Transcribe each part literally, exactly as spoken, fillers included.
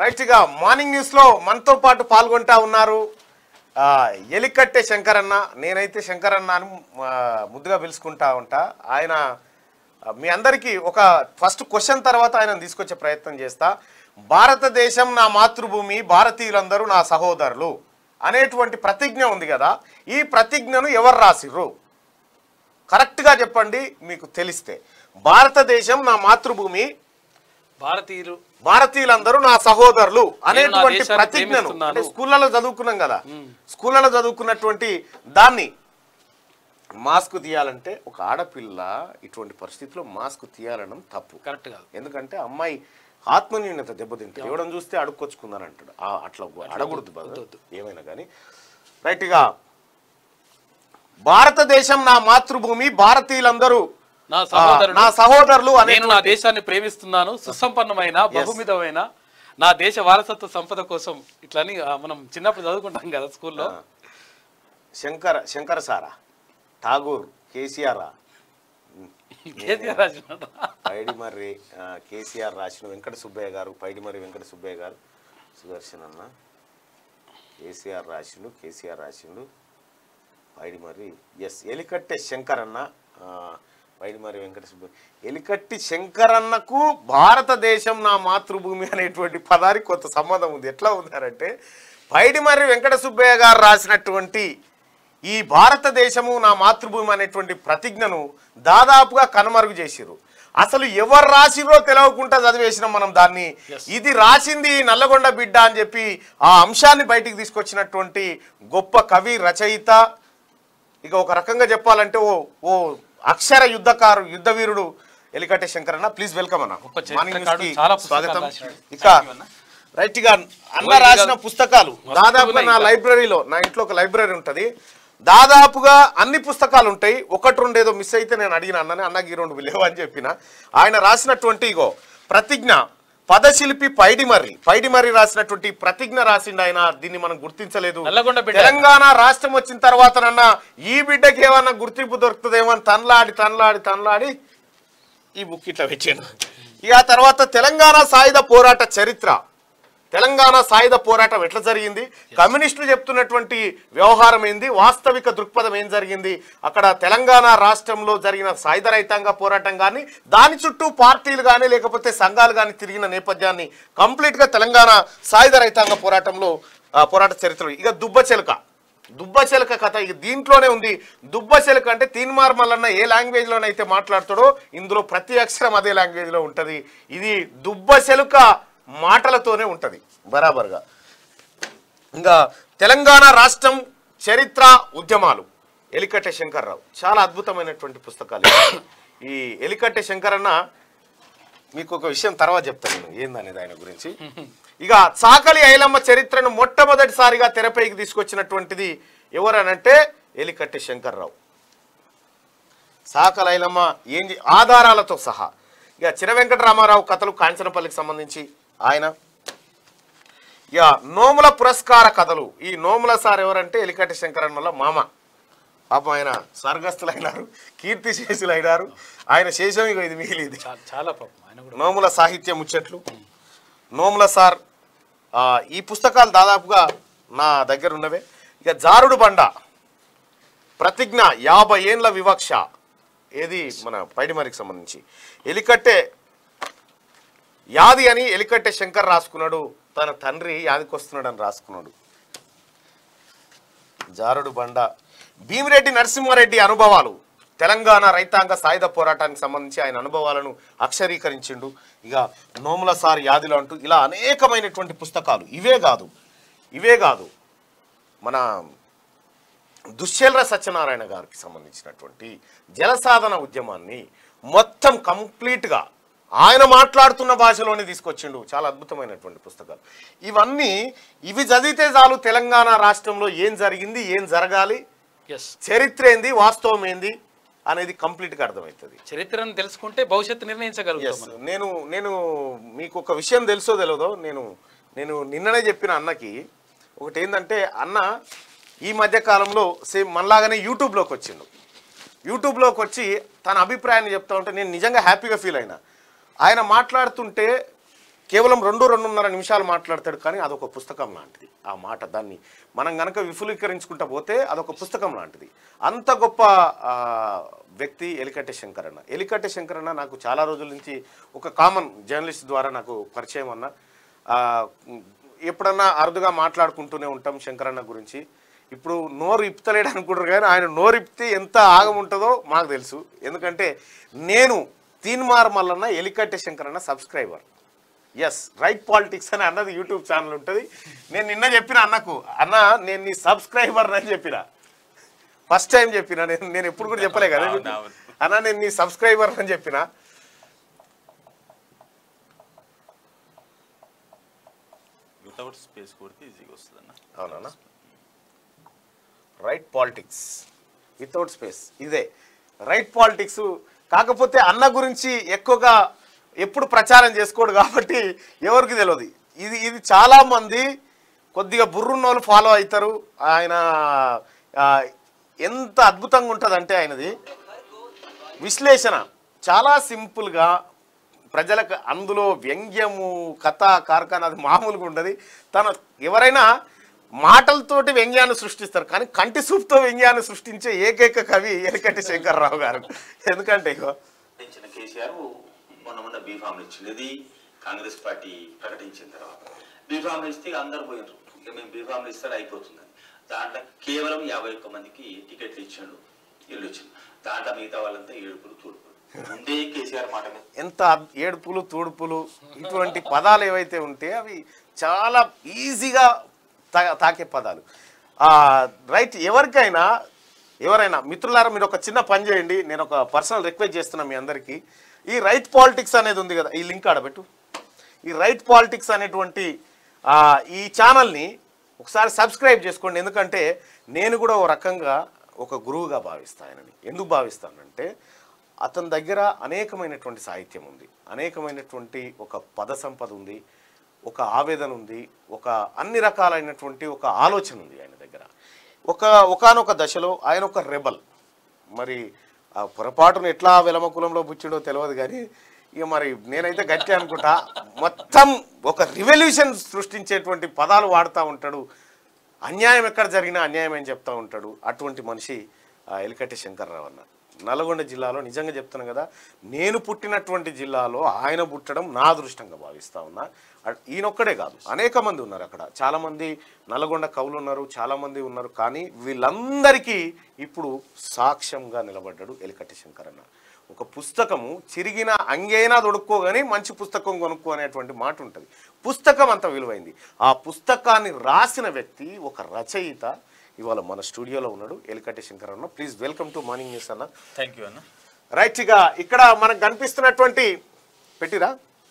రైట్గా morning న్యూస్లో మనతో పాటు పాల్గొంటా ఉన్నారు ఎలికట్టె శంకరన్న. నేనైతే శంకరన్న అని ముద్దుగా పిలుచుకుంటా ఉంటా. ఆయన మీ అందరికీ ఒక ఫస్ట్ క్వశ్చన్ తర్వాత ఆయన తీసుకొచ్చే ప్రయత్నం చేస్తా. భారతదేశం నా మాతృభూమి, భారతీయులందరూ నా సహోదరులు అనేటువంటి ప్రతిజ్ఞ ఉంది కదా, ఈ ప్రతిజ్ఞను ఎవరు రాసిర్రు? కరెక్ట్గా చెప్పండి మీకు తెలిస్తే. భారతదేశం నా మాతృభూమి, భారతీయులు భారతీయులందరూ నా సహోదరులు అనేటువంటి ప్రతిజ్ఞను అంటే స్కూళ్ళలో చదువుకున్నాం కదా, స్కూళ్ళలో చదువుకున్నటువంటి దాన్ని మాస్క్ తీయాలంటే ఒక ఆడపిల్ల ఇటువంటి పరిస్థితిలో మాస్క్ తీయాలనడం తప్పు, కరెక్ట్ కాదు. ఎందుకంటే అమ్మాయి ఆత్మన్యూన్యత దెబ్బతింటుంది. ఎవడం చూస్తే అడుక్కొచ్చుకుందని అంటాడు, అట్లా అడగకూడదు బదులు ఏమైనా కానీ. రైట్గా భారతదేశం నా మాతృభూమి, భారతీయులందరూ నా సహోదరులు, నేను నా దేశాన్ని ప్రేమిస్తున్నాను, సుసంపన్నమైన బహుమిధమైన నా దేశ వారసత్వ సంపద కోసం ఇట్లని మనం చిన్నప్పుడు చదువుకుంటాం కదా స్కూల్లో. శంకర శంకర సారా, ఠాగూర్, కేసీఆర్ కేసీఆర్ రాసిన పైడిమర్రి కేసీఆర్ రాసిన వెంకట సుబ్బయ్య గారు, పైడిమర్రి వెంకట సుబ్బయ్య గారు, సుదర్శన్ అన్న కేసీఆర్ రాసిండు, కేసీఆర్ రాసిండు, పైడిమర్రి ఎస్ ఎలికట్టె శంకరన్న, పైడిమర్రి వెంకట సుబ్బయ్య. ఎలికట్టి శంకరన్నకు భారతదేశం నా మాతృభూమి అనేటువంటి పదానికి కొంత సంబంధం ఉంది. ఎట్లా ఉందంటే పైడిమర్రి వెంకట సుబ్బయ్య గారు రాసినటువంటి ఈ భారతదేశము నా మాతృభూమి అనేటువంటి ప్రతిజ్ఞను దాదాపుగా కనుమరుగు చేసిరు. అసలు ఎవరు రాసిరో తెలియకుండా చదివేసినాం మనం దాన్ని. ఇది రాసింది నల్లగొండ బిడ్డ అని చెప్పి ఆ అంశాన్ని బయటికి తీసుకొచ్చినటువంటి గొప్ప కవి, రచయిత, ఇక ఒక రకంగా చెప్పాలంటే ఓ ఓ అక్షర యుద్ధకారు, యుద్ధవీరుడు ఎలికట్టె శంకరన్న. ప్లీజ్ వెల్కమ్ అన్న, స్వాగతం. ఇక రైట్ గా అన్న రాసిన పుస్తకాలు దాదాపుగా నా లైబ్రరీలో, నా ఇంట్లో ఒక లైబ్రరీ ఉంటుంది, దాదాపుగా అన్ని పుస్తకాలు ఉంటాయి. ఒకటి రెండు ఏదో మిస్ అయితే నేను అడిగిన అన్నని, అన్నకి ఈ రెండు లేవు అని చెప్పిన. ఆయన రాసినటువంటి ఇగో ప్రతిజ్ఞ, పదశిల్పి పైడిమర్రి, పైడిమర్రి రాసినటువంటి ప్రతిజ్ఞ రాసిండు ఆయన. దీన్ని మనం గుర్తించలేదు. తెలంగాణ రాష్ట్రం వచ్చిన తర్వాతనన్నా ఈ బిడ్డకి ఏమన్నా గుర్తింపు దొరుకుతుందేమో అని తనలాడి తనలాడి తనలాడి ఈ బుక్ ఇట్లా పెట్టాను. ఇక ఆ తర్వాత తెలంగాణ సాయుధ పోరాట చరిత్ర, తెలంగాణ సాయుధ పోరాటం ఎట్లా జరిగింది, కమ్యూనిస్టులు చెప్తున్నటువంటి వ్యవహారం ఏంది, వాస్తవిక దృక్పథం ఏం జరిగింది, అక్కడ తెలంగాణ రాష్ట్రంలో జరిగిన సాయుధ రైతాంగ పోరాటం కానీ దాని చుట్టూ పార్టీలు కానీ లేకపోతే సంఘాలు కానీ తిరిగిన నేపథ్యాన్ని కంప్లీట్గా తెలంగాణ సాయుధ రైతాంగ పోరాటంలో పోరాట చరిత్ర. ఇక దుబ్బచెలక, దుబ్బచెలక కథ ఇక దీంట్లోనే ఉంది. దుబ్బచెలక అంటే తీన్మార్మల్లన్న ఏ లాంగ్వేజ్లోనైతే మాట్లాడతాడో ఇందులో ప్రతి అక్షరం అదే లాంగ్వేజ్లో ఉంటుంది. ఇది దుబ్బచెలుక మాటలతోనే ఉంటుంది బరాబర్గా. ఇంకా తెలంగాణ రాష్ట్రం చరిత్ర ఉద్యమాలు, ఎలికట్టె శంకర్రావు. చాలా అద్భుతమైనటువంటి పుస్తకాలు ఈ ఎలికట్టె శంకరన్న. మీకు ఒక విషయం తర్వాత చెప్తాను నేను ఏందనేది ఆయన గురించి. ఇక చాకలి ఐలమ్మ చరిత్రను మొట్టమొదటిసారిగా తెరపైకి తీసుకొచ్చినటువంటిది ఎవరనంటే ఎలికట్టె శంకర్రావు. చాకలి ఐలమ్మ ఏం ఆధారాలతో సహా. ఇక చిర వెంకటరామారావు కథలు కాంచనపల్లికి సంబంధించి ఆయన. ఇక నోముల పురస్కార కథలు, ఈ నోముల సార్ ఎవరంటే ఎలికట్టె శంకరన్న వల్ల మామ. పాపం ఆయన స్వర్గస్థులైనారు, కీర్తి శేషులైనారు. ఆయన శేషం ఇక ఇది మిగిలింది చాలా పాపం. నోముల సాహిత్య ముచ్చట్లు, నోముల సార్. ఈ పుస్తకాలు దాదాపుగా నా దగ్గర ఉన్నవే. ఇక జారుడు బండ, ప్రతిజ్ఞ, యాభై ఏండ్ల వివక్ష, ఏది మన పైడిమరికి సంబంధించి. ఎలికట్టె యాది అని ఎలికట్టె శంకర్ రాసుకున్నాడు, తన తండ్రి యాదికి వస్తున్నాడు అని రాసుకున్నాడు. జారుడు బండ. భీమిరెడ్డి నరసింహారెడ్డి అనుభవాలు, తెలంగాణ రైతాంగ సాయుధ పోరాటానికి సంబంధించి ఆయన అనుభవాలను అక్షరీకరించిండు. ఇక నోముల సార్ యాదిలో అంటూ ఇలా అనేకమైనటువంటి పుస్తకాలు. ఇవే కాదు ఇవే కాదు మన దుశ్శేల్ర సత్యనారాయణ గారికి సంబంధించినటువంటి జలసాధన ఉద్యమాన్ని మొత్తం కంప్లీట్గా ఆయన మాట్లాడుతున్న భాషలోనే తీసుకొచ్చిండు. చాలా అద్భుతమైనటువంటి పుస్తకాలు ఇవన్నీ. ఇవి చదివితే చాలు తెలంగాణ రాష్ట్రంలో ఏం జరిగింది, ఏం జరగాలి, చరిత్ర ఏంది, వాస్తవం ఏంది అనేది కంప్లీట్గా అర్థమవుతుంది. చరిత్రను తెలుసుకుంటే భవిష్యత్తు నిర్ణయించగలుగుతాం. నేను నేను మీకు ఒక విషయం తెలుసో తెలియదో, నేను నేను నిన్ననే చెప్పిన అన్నకి ఒకటి ఏంటంటే, అన్న ఈ మధ్యకాలంలో సేమ్ మనలాగానే యూట్యూబ్లోకి వచ్చిండు. యూట్యూబ్లోకి వచ్చి తన అభిప్రాయాన్ని చెప్తా ఉంటే నేను నిజంగా హ్యాపీగా ఫీల్ అయినా. ఆయన మాట్లాడుతుంటే కేవలం రెండు రెండున్నర నిమిషాలు మాట్లాడతాడు, కానీ అదొక పుస్తకం లాంటిది ఆ మాట. దాన్ని మనం కనుక విఫులీకరించుకుంటా పోతే అదొక పుస్తకం లాంటిది. అంత గొప్ప వ్యక్తి ఎలికట్టె శంకరన్న. ఎలికట్టె శంకరన్న నాకు చాలా రోజుల నుంచి ఒక కామన్ జర్నలిస్ట్ ద్వారా నాకు పరిచయం అన్న. ఎప్పుడన్నా అరుదుగా మాట్లాడుకుంటూనే ఉంటాం శంకరన్న గురించి. ఇప్పుడు నోరు ఇప్పుతలేడు అనుకుంటారు, కానీ ఆయన నోరు ఇప్పితే ఎంత ఆగం ఉంటుందో మాకు తెలుసు. ఎందుకంటే నేను Teenmar Mallanna Elikatte Shankaranna subscriber. Yes, right politics అని అన్నది యూట్యూబ్ ఛానల్ ఉంటుంది. నేను నిన్న చెప్పిన అన్నకు, అన్న నేను నీ సబ్స్క్రైబర్ అని చెప్పిన, ఫస్ట్ టైం చెప్పిన. నేను నేను ఎప్పుడు కూడా చెప్పలే కదా అన్న, నేను నీ సబ్స్క్రైబర్ అని చెప్పిన. అవునా, రైట్ పాలిటిక్స్ వితౌట్ స్పేస్, ఇదే రైట్ పాలిటిక్స్. కాకపోతే అన్న గురించి ఎక్కువగా ఎప్పుడు ప్రచారం చేసుకోడు కాబట్టి ఎవరికి తెలియదు. ఇది ఇది చాలామంది కొద్దిగా బుర్రున్న వాళ్ళు ఫాలో అవుతారు. ఆయన ఎంత అద్భుతంగా ఉంటుందంటే ఆయనది విశ్లేషణ చాలా సింపుల్గా, ప్రజలకు అందులో వ్యంగ్యము కథ కార్ఖాన అది మామూలుగా ఉండదు. తన ఎవరైనా మాటలతోటి వ్యంగ్యాన్ని సృష్టిస్తారు, కానీ కంటి సూపుతో వ్యంగ్యాన్ని సృష్టించే ఏకైక కవి ఎలికట్టె శంకర్రావు గారు. ఎందుకంటే కేసీఆర్ మొన్న మొన్న బీఫామ్ ఇచ్చింది కాంగ్రెస్ పార్టీ ప్రకటించిన తర్వాత. బీఫామ్ ఇస్తే అందరు పోయినారు, ఇక మేము బీఫామ్ ఇస్తాడు అయిపోతుందని. దాంట్లో కేవలం యాభై ఒక్క మందికి టికెట్లు ఇచ్చాడు, ఇల్లు ఇచ్చిండు. దాంట్లో మిగతా వాళ్ళంతా ఏడుపులు తూడుపులు. ముందే కేసీఆర్ మాట ఎంత ఏడుపులు తూడుపులు ఇటువంటి పదాలు ఏవైతే ఉంటే అవి చాలా ఈజీగా తాకే పదాలు. రైట్, ఎవరికైనా ఎవరైనా మిత్రులారా మీరు ఒక చిన్న పని చేయండి. నేను ఒక పర్సనల్ రిక్వెస్ట్ చేస్తున్నా మీ అందరికీ. ఈ రైట్ పాలిటిక్స్ అనేది ఉంది కదా, ఈ లింక్ ఆడబెట్టు. ఈ రైట్ పాలిటిక్స్ అనేటువంటి ఈ ఛానల్ని ఒకసారి సబ్స్క్రైబ్ చేసుకోండి. ఎందుకంటే నేను కూడా ఓ రకంగా ఒక గురువుగా భావిస్తాను ఆయనని. ఎందుకు భావిస్తానంటే అతని దగ్గర అనేకమైనటువంటి సాహిత్యం ఉంది, అనేకమైనటువంటి ఒక పద సంపద ఉంది, ఒక ఆవేదన ఉంది, ఒక అన్ని రకాలైనటువంటి ఒక ఆలోచన ఉంది ఆయన దగ్గర. ఒక ఒకానొక దశలో ఆయన ఒక రెబల్. మరి ఆ పొరపాటును ఎట్లా వెలమ కులంలో బుచ్చిడో తెలియదు, కానీ ఇక మరి నేనైతే గట్టి అనుకుంటా. మొత్తం ఒక రివల్యూషన్ సృష్టించేటువంటి పదాలు వాడుతూ ఉంటాడు. అన్యాయం ఎక్కడ జరిగినా అన్యాయం అని చెప్తూ ఉంటాడు. అటువంటి మనిషి ఎలికట్టె శంకర్రావు అన్న. నల్గొండ జిల్లాలో నిజంగా చెప్తాను కదా, నేను పుట్టినటువంటి జిల్లాలో ఆయన పుట్టడం నా అదృష్టంగా భావిస్తూ ఉన్నా. ఈయనొక్కడే కాదు, అనేక మంది ఉన్నారు అక్కడ. చాలామంది నల్గొండ కవులు ఉన్నారు, చాలామంది ఉన్నారు. కానీ వీళ్ళందరికీ ఇప్పుడు సాక్ష్యంగా నిలబడ్డాడు ఎలికట్టె శంకరన్న. ఒక పుస్తకము చిరిగిన అంగైనా దొడుక్కోగాని మంచి పుస్తకం కొనుక్కో అనేటువంటి మాట ఉంటుంది. పుస్తకం అంత విలువైంది. ఆ పుస్తకాన్ని రాసిన వ్యక్తి ఒక రచయిత ఇవాళ మన స్టూడియోలో ఉన్నాడు, Elikatte Shankaranna. Please welcome to morning news అన్న. థ్యాంక్ యూ అన్న. రైట్, ఇక ఇక్కడ మనకు కనిపిస్తున్నటువంటి పెట్టిరా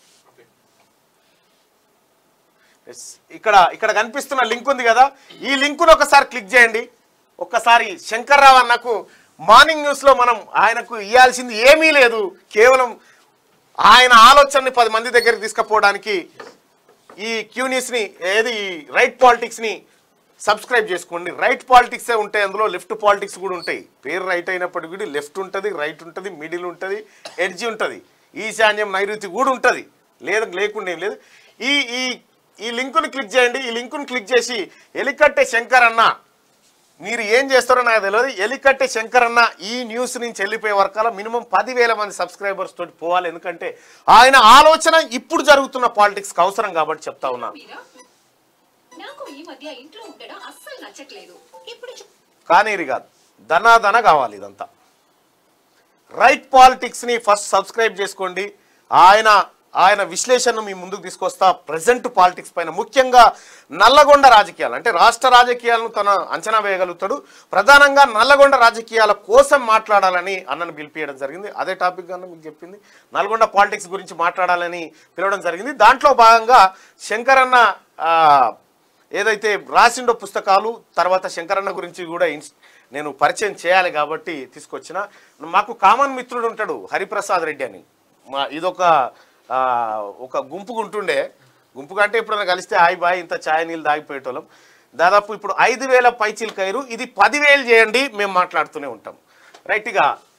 ఇక్కడ ఇక్కడ కనిపిస్తున్న లింక్ ఉంది కదా, ఈ లింకును ఒకసారి క్లిక్ చేయండి. ఒక్కసారి శంకర్రావు అన్నకు మార్నింగ్ న్యూస్లో మనం ఆయనకు ఇవ్వాల్సింది ఏమీ లేదు, కేవలం ఆయన ఆలోచనని పది మంది దగ్గరికి తీసుకుపోవడానికి ఈ క్యూ న్యూస్ని ఏది రైట్ పాలిటిక్స్ని సబ్స్క్రైబ్ చేసుకోండి. రైట్ పాలిటిక్సే ఉంటాయి, అందులో లెఫ్ట్ పాలిటిక్స్ కూడా ఉంటాయి. పేరు రైట్ అయినప్పటికీ కూడా లెఫ్ట్ ఉంటుంది, రైట్ ఉంటుంది, మిడిల్ ఉంటుంది, ఎడ్జి ఉంటుంది, ఈశాన్యం నైరుతి కూడా ఉంటుంది. లేదు లేకుండా ఏం లేదు. ఈ ఈ ఈ లింకుని క్లిక్ చేయండి. ఈ లింకుని క్లిక్ చేసి ఎలికట్టె శంకరన్న మీరు ఏం చేస్తారో నాకు తెలియదు. ఎలికట్టె శంకరన్న ఈ న్యూస్ నుంచి వెళ్ళిపోయే వరకాల మినిమం పదివేల మంది సబ్స్క్రైబర్స్ తోటి పోవాలి. ఎందుకంటే ఆయన ఆలోచన ఇప్పుడు జరుగుతున్న పాలిటిక్స్కి అవసరం కాబట్టి చెప్తా ఉన్నా. కానీ ఇది కాదు, ధనాధన కావాలి ఇదంతా. రైట్ పాలిటిక్స్ని ఫస్ట్ సబ్స్క్రైబ్ చేసుకోండి. ఆయన ఆయన విశ్లేషణను మీ ముందుకు తీసుకొస్తా. ప్రజెంట్ పాలిటిక్స్ పైన, ముఖ్యంగా నల్లగొండ రాజకీయాలు, అంటే రాష్ట్ర రాజకీయాలను తన అంచనా వేయగలుగుతాడు. ప్రధానంగా నల్లగొండ రాజకీయాల కోసం మాట్లాడాలని అన్నను పిలిపించడం జరిగింది. అదే టాపిక్ అన్న మీకు చెప్పింది, నల్గొండ పాలిటిక్స్ గురించి మాట్లాడాలని పిలవడం జరిగింది. దాంట్లో భాగంగా శంకరన్న ఏదైతే రాసిండో పుస్తకాలు, తర్వాత శంకరన్న గురించి కూడా నేను పరిచయం చేయాలి కాబట్టి తీసుకొచ్చిన. మాకు కామన్ మిత్రుడు ఉంటాడు హరిప్రసాద్ రెడ్డి అని. మా ఇదొక ఒక గుంపుగా ఉంటుండే. గుంపు కంటే ఎప్పుడైనా కలిస్తే హాయ్ బాయ్ ఇంత ఛాయ్ నీళ్ళు దాగిపోయేటోళ్ళం. దాదాపు ఇప్పుడు ఐదు వేల పైచీలు కైరు, ఇది పదివేలు చేయండి, మేము మాట్లాడుతూనే ఉంటాం. రైట్గా